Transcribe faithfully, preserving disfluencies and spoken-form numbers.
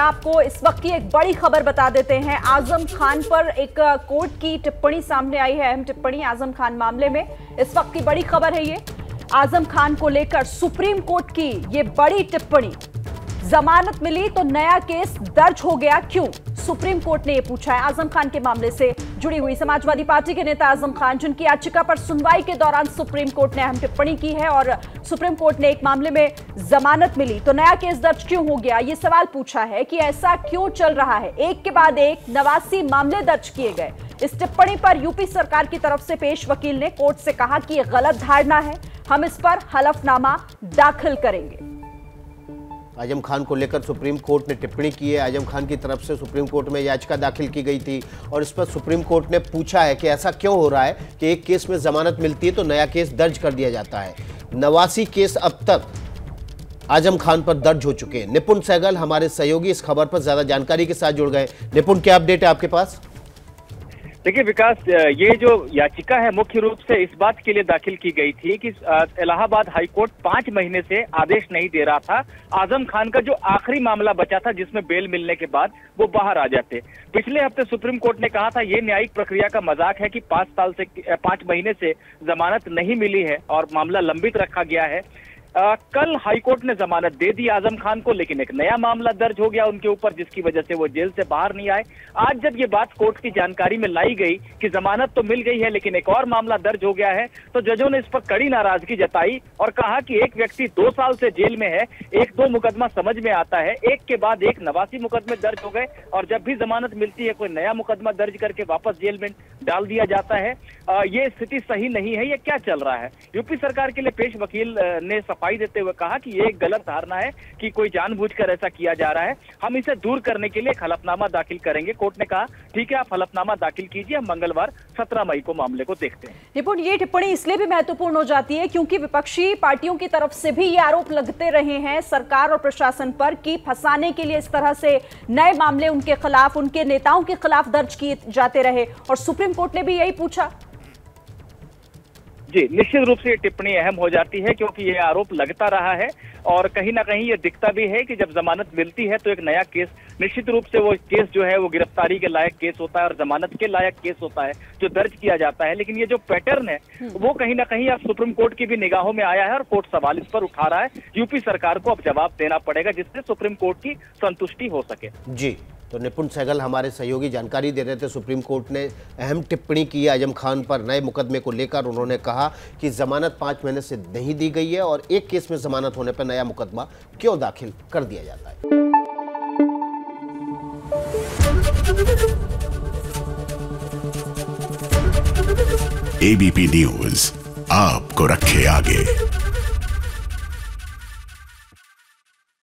आपको इस वक्त की एक बड़ी खबर बता देते हैं। आजम खान पर एक कोर्ट की टिप्पणी सामने आई है, अहम टिप्पणी आजम खान मामले में। इस वक्त की बड़ी खबर है ये, आजम खान को लेकर सुप्रीम कोर्ट की ये बड़ी टिप्पणी। जमानत मिली तो नया केस दर्ज हो गया, क्यों? सुप्रीम कोर्ट ने यह पूछा है। आजम खान के मामले से जुड़ी हुई समाजवादी पार्टी के नेता आजम खान, जिनकी याचिका पर सुनवाई के दौरान सुप्रीम कोर्ट ने अहम टिप्पणी की है और सुप्रीम कोर्ट ने एक मामले में जमानत मिली तो नया केस दर्ज क्यों हो गया, ये सवाल पूछा है कि ऐसा क्यों चल रहा है। एक के बाद एक नवासी मामले दर्ज किए गए। इस टिप्पणी पर यूपी सरकार की तरफ से पेश वकील ने कोर्ट से कहा कि यह गलत धारणा है, हम इस पर हलफनामा दाखिल करेंगे। आजम खान को लेकर सुप्रीम कोर्ट ने टिप्पणी की है। आजम खान की तरफ से सुप्रीम कोर्ट में याचिका दाखिल की गई थी और इस पर सुप्रीम कोर्ट ने पूछा है कि ऐसा क्यों हो रहा है कि एक केस में जमानत मिलती है तो नया केस दर्ज कर दिया जाता है। नवासी केस अब तक आजम खान पर दर्ज हो चुके हैं। निपुण सहगल हमारे सहयोगी इस खबर पर ज्यादा जानकारी के साथ जुड़ गए। निपुण, क्या अपडेट है आपके पास? देखिए विकास, ये जो याचिका है मुख्य रूप से इस बात के लिए दाखिल की गई थी कि इलाहाबाद हाईकोर्ट पांच महीने से आदेश नहीं दे रहा था। आजम खान का जो आखिरी मामला बचा था जिसमें बेल मिलने के बाद वो बाहर आ जाते। पिछले हफ्ते सुप्रीम कोर्ट ने कहा था ये न्यायिक प्रक्रिया का मजाक है कि पांच साल से पांच महीने से जमानत नहीं मिली है और मामला लंबित रखा गया है। आ, कल हाईकोर्ट ने जमानत दे दी आजम खान को, लेकिन एक नया मामला दर्ज हो गया उनके ऊपर, जिसकी वजह से वो जेल से बाहर नहीं आए। आज जब ये बात कोर्ट की जानकारी में लाई गई कि जमानत तो मिल गई है लेकिन एक और मामला दर्ज हो गया है, तो जजों ने इस पर कड़ी नाराजगी जताई और कहा कि एक व्यक्ति दो साल से जेल में है, एक दो मुकदमा समझ में आता है, एक के बाद एक नवासी मुकदमे दर्ज हो गए और जब भी जमानत मिलती है कोई नया मुकदमा दर्ज करके वापस जेल में डाल दिया जाता है। आ, ये स्थिति सही नहीं है, ये क्या चल रहा है? यूपी सरकार के लिए पेश वकील ने सफाई देते हुए कहा कि ये एक गलत धारणा है कि कोई जानबूझकर ऐसा किया जा रहा है, हम इसे दूर करने के लिए एक हलफनामा दाखिल करेंगे। कोर्ट ने कहा ठीक है, आप हलफनामा दाखिल कीजिए, हम मंगलवार सत्रह मई को मामले को देखते हैं। निपुण, ये टिप्पणी इसलिए भी महत्वपूर्ण हो जाती है क्योंकि विपक्षी पार्टियों की तरफ से भी ये आरोप लगते रहे हैं सरकार और प्रशासन पर कि फंसाने के लिए इस तरह से नए मामले उनके खिलाफ, उनके नेताओं के खिलाफ दर्ज किए जाते रहे और सुप्रीम कोर्ट ने भी यही पूछा। जी, निश्चित रूप से ये टिप्पणी अहम हो जाती है क्योंकि ये आरोप लगता रहा है और कहीं ना कहीं ये दिखता भी है कि जब जमानत मिलती है तो एक नया केस, निश्चित रूप से वो केस जो है वो गिरफ्तारी के लायक केस होता है और जमानत के लायक केस होता है जो दर्ज किया जाता है। लेकिन ये जो पैटर्न है वो कहीं ना कहीं अब सुप्रीम कोर्ट की भी निगाहों में आया है और कोर्ट सवाल इस पर उठा रहा है। यूपी सरकार को अब जवाब देना पड़ेगा जिससे सुप्रीम कोर्ट की संतुष्टि हो सके। जी, तो निपुण सहगल हमारे सहयोगी जानकारी दे रहे थे। सुप्रीम कोर्ट ने अहम टिप्पणी की है आजम खान पर नए मुकदमे को लेकर। उन्होंने कहा कि जमानत पाँच महीने से नहीं दी गई है और एक केस में जमानत होने पर नया मुकदमा क्यों दाखिल कर दिया जाता है। एबीपी न्यूज आपको रखे आगे।